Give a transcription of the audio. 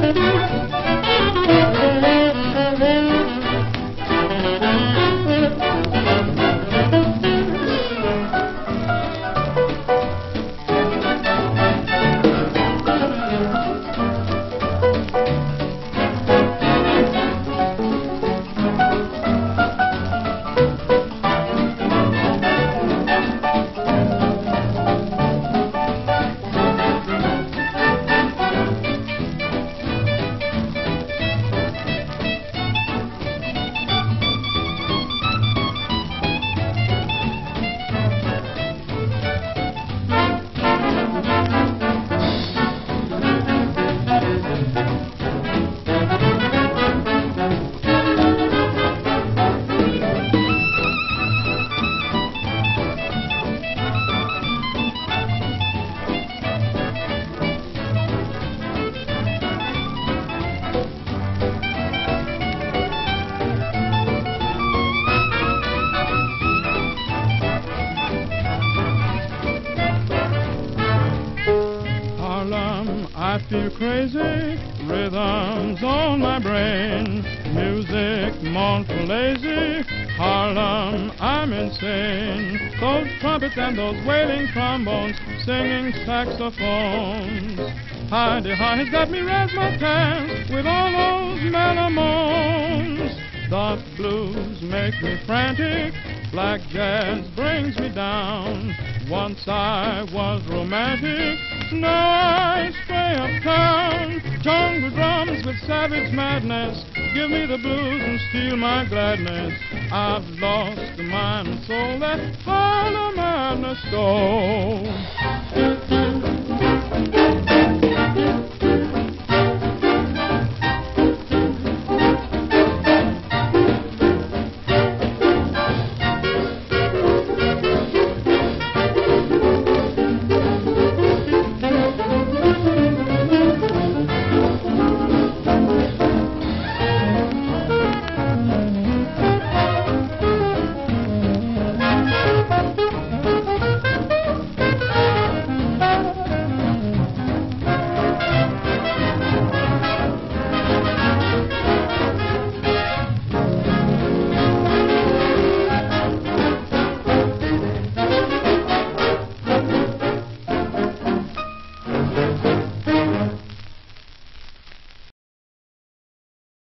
I feel crazy, rhythms on my brain, music mournful lazy, Harlem, I'm insane. Those trumpets and those wailing trombones, singing saxophones. Hi-de-hi has got me razzmatazz with all those mellow moans. The blues make me frantic, black jazz brings me down. Once I was romantic, now I stray uptown. Jungle drums with savage madness, give me the blues and steal my gladness. I've lost the mind and soul that Harlem madness stole.